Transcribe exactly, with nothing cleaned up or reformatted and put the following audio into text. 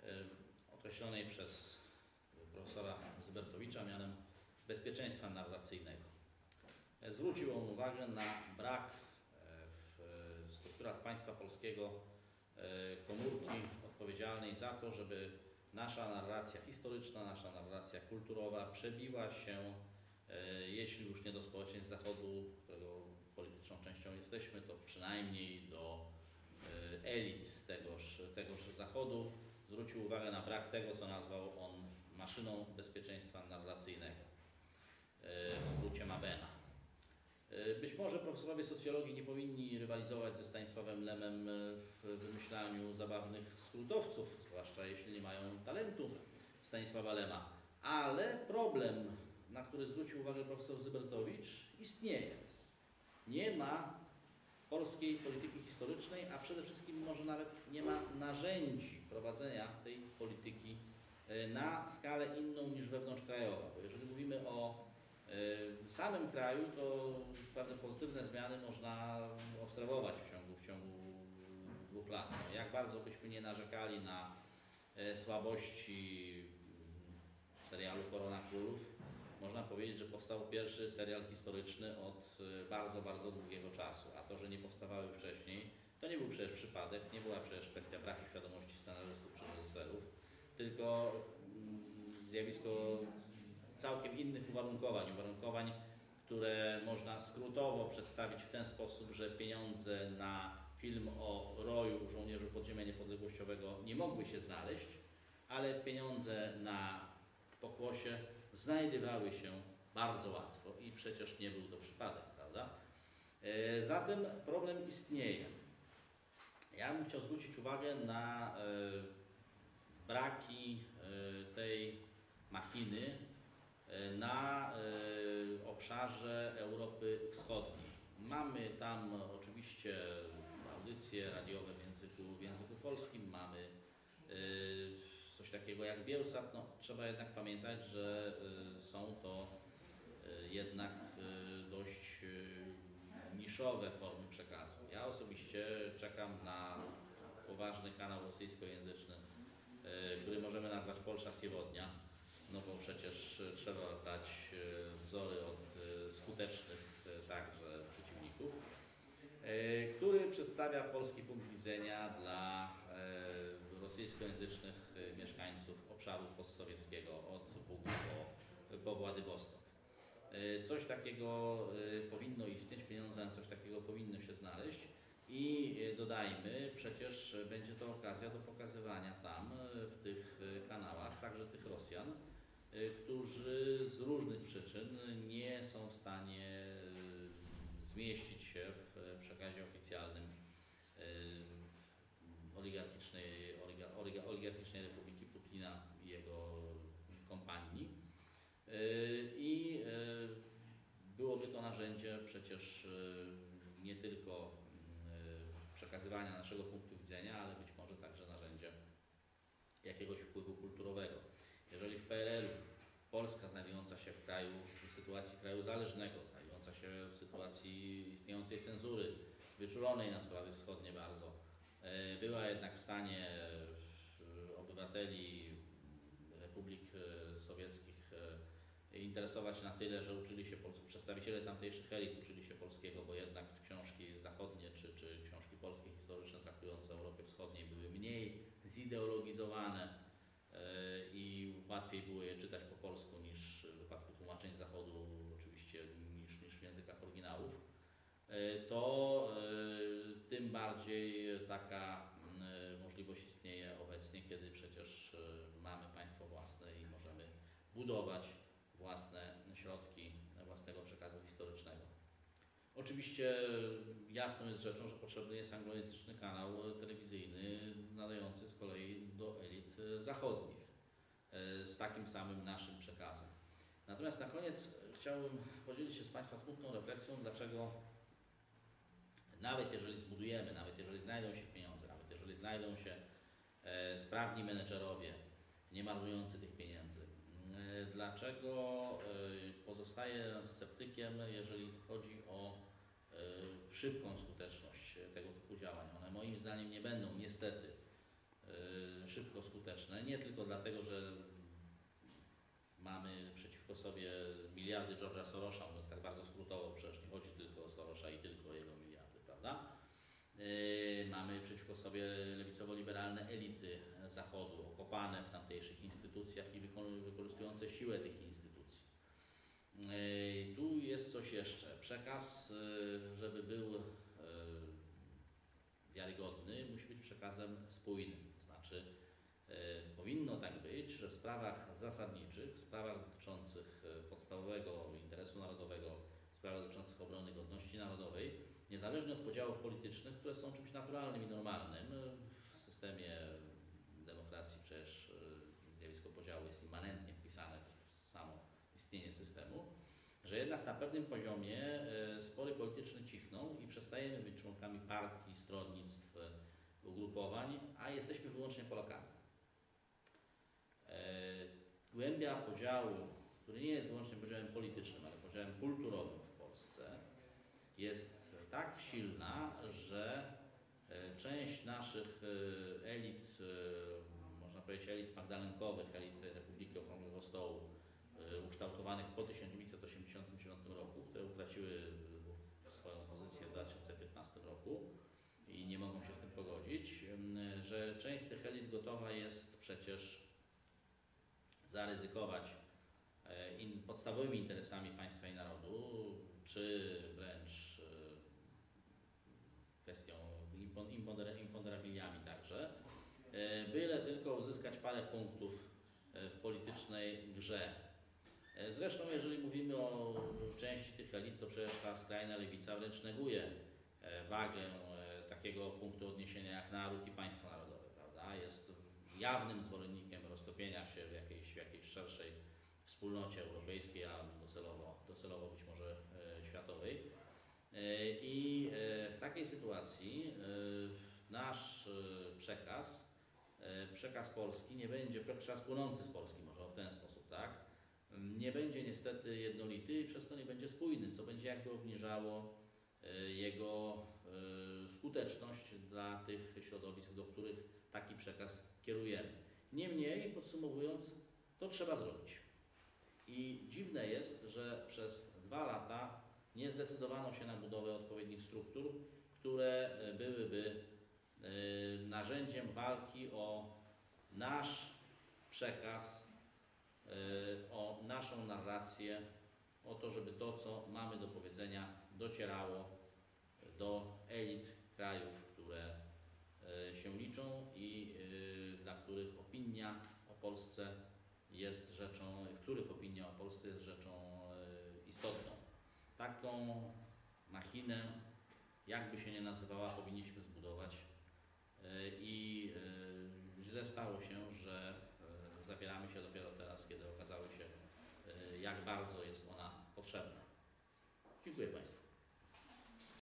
określonej przez profesora Zybertowicza mianem bezpieczeństwa narracyjnego. Zwrócił on uwagę na brak w strukturach państwa polskiego komórki odpowiedzialnej za to, żeby nasza narracja historyczna, nasza narracja kulturowa przebiła się, jeśli już nie do społeczeństw Zachodu, którego polityczną częścią jesteśmy, to przynajmniej do elit tegoż, tegoż Zachodu. Zwrócił uwagę na brak tego, co nazwał on maszyną bezpieczeństwa narracyjnego, w skrócie Mabena. Być może profesorowie socjologii nie powinni rywalizować ze Stanisławem Lemem w wymyślaniu zabawnych skrótowców, zwłaszcza jeśli nie mają talentu Stanisława Lema, ale problem, na który zwrócił uwagę profesor Zybertowicz, istnieje. Nie ma polskiej polityki historycznej, a przede wszystkim może nawet nie ma narzędzi prowadzenia tej polityki na skalę inną niż wewnątrzkrajowa. Bo jeżeli mówimy o w samym kraju, to pewne pozytywne zmiany można obserwować w ciągu, w ciągu dwóch lat. No, jak bardzo byśmy nie narzekali na słabości serialu Korona Królów, można powiedzieć, że powstał pierwszy serial historyczny od bardzo, bardzo długiego czasu. A to, że nie powstawały wcześniej, to nie był przecież przypadek, nie była przecież kwestia braku świadomości scenarzystów czy reżyserów, tylko zjawisko całkiem innych uwarunkowań, uwarunkowań, które można skrótowo przedstawić w ten sposób, że pieniądze na film o roju żołnierzy podziemia niepodległościowego nie mogły się znaleźć, ale pieniądze na pokłosie znajdowały się bardzo łatwo i przecież nie był to przypadek, prawda? Zatem problem istnieje. Ja bym chciał zwrócić uwagę na braki tej machiny na obszarze Europy Wschodniej. Mamy tam oczywiście audycje radiowe w języku, w języku polskim, mamy coś takiego jak Bielsat. No, trzeba jednak pamiętać, że są to jednak dość niszowe formy przekazu. Ja osobiście czekam na poważny kanał rosyjskojęzyczny, który możemy nazwać Polsza Siewodnia. No bo przecież trzeba brać wzory od skutecznych także przeciwników, który przedstawia polski punkt widzenia dla rosyjskojęzycznych mieszkańców obszaru postsowieckiego od Bugu po, po Władywostok. Coś takiego powinno istnieć, pieniądze na coś takiego powinno się znaleźć i dodajmy, przecież będzie to okazja do pokazywania tam w tych kanałach także tych Rosjan, którzy z różnych przyczyn nie są w stanie zmieścić się w przekazie oficjalnym oligarchicznej, oliga, oligarchicznej Republiki Putina i jego kompanii. I byłoby to narzędzie przecież nie tylko przekazywania naszego punktu widzenia, ale być może także narzędzie jakiegoś wpływu kulturowego. Jeżeli w P R L-u Polska znajdująca się w kraju, w sytuacji kraju zależnego, znajdująca się w sytuacji istniejącej cenzury, wyczulonej na sprawy wschodnie bardzo, była jednak w stanie obywateli republik sowieckich interesować na tyle, że uczyli się, przedstawiciele tamtejszych elit uczyli się polskiego, bo jednak książki zachodnie czy, czy książki polskie historyczne traktujące o Europie Wschodniej były mniej zideologizowane i łatwiej było je czytać po polsku niż w wypadku tłumaczeń z Zachodu, oczywiście niż, niż w językach oryginałów, to tym bardziej taka możliwość istnieje obecnie, kiedy przecież mamy państwo własne i możemy budować własne środki własnego przekazu historycznego. Oczywiście jasną jest rzeczą, że potrzebny jest anglojęzyczny kanał telewizyjny nadający z kolei do elit zachodnich z takim samym naszym przekazem. Natomiast na koniec chciałbym podzielić się z Państwa smutną refleksją, dlaczego nawet jeżeli zbudujemy, nawet jeżeli znajdą się pieniądze, nawet jeżeli znajdą się sprawni menedżerowie nie marnujący tych pieniędzy, dlaczego pozostaję sceptykiem, jeżeli chodzi o szybką skuteczność tego typu działań. One moim zdaniem nie będą niestety szybko skuteczne. Nie tylko dlatego, że mamy przeciwko sobie miliardy George'a Sorosa, mówiąc tak bardzo skrótowo, przecież nie chodzi tylko o Sorosa i tylko o jego miliardy, prawda? Yy, mamy przeciwko sobie lewicowo-liberalne elity Zachodu, okopane w tamtejszych instytucjach i wykorzystujące siłę tych instytucji. Yy, tu jest coś jeszcze. Przekaz, yy, żeby był yy, wiarygodny, musi być przekazem spójnym. Znaczy, yy, powinno tak być, że w sprawach zasadniczych, w sprawach dotyczących podstawowego interesu narodowego, w sprawach dotyczących obrony godności narodowej, niezależnie od podziałów politycznych, które są czymś naturalnym i normalnym, w systemie demokracji przecież zjawisko podziału jest immanentnie wpisane w samo istnienie systemu, że jednak na pewnym poziomie spory polityczne cichną i przestajemy być członkami partii, stronnictw, ugrupowań, a jesteśmy wyłącznie Polakami. Głębia podziału, który nie jest wyłącznie podziałem politycznym, ale podziałem kulturowym w Polsce, jest tak silna, że część naszych elit, można powiedzieć elit magdalenkowych, elit Republiki Okrągłego Stołu, ukształtowanych po tysiąc dziewięćset osiemdziesiątym dziewiątym roku, które utraciły swoją pozycję w dwa tysiące piętnastym roku i nie mogą się z tym pogodzić, że część z tych elit gotowa jest przecież zaryzykować in, podstawowymi interesami państwa i narodu, czy wręcz kwestią imponderabiliami także, byle tylko uzyskać parę punktów w politycznej grze. Zresztą jeżeli mówimy o części tych elit, to przecież ta skrajna lewica wręcz neguje wagę takiego punktu odniesienia jak naród i państwo narodowe, prawda? Jest jawnym zwolennikiem roztopienia się w jakiejś, w jakiejś szerszej wspólnocie europejskiej, a docelowo, docelowo być może światowej. I w takiej sytuacji nasz przekaz, przekaz polski nie będzie, przekaz płynący z Polski, może w ten sposób, tak, nie będzie niestety jednolity i przez to nie będzie spójny, co będzie jakby obniżało jego skuteczność dla tych środowisk, do których taki przekaz kierujemy. Niemniej, podsumowując, to trzeba zrobić. I dziwne jest, że przez dwa lata nie zdecydowano się na budowę odpowiednich struktur, które byłyby narzędziem walki o nasz przekaz, o naszą narrację, o to, żeby to, co mamy do powiedzenia, docierało do elit krajów, które się liczą i dla których opinia o Polsce jest rzeczą, w których opinia o Polsce jest rzeczą istotną. Taką machinę, jakby się nie nazywała, powinniśmy zbudować i źle stało się, że zabieramy się dopiero teraz, kiedy okazało się, jak bardzo jest ona potrzebna. Dziękuję Państwu.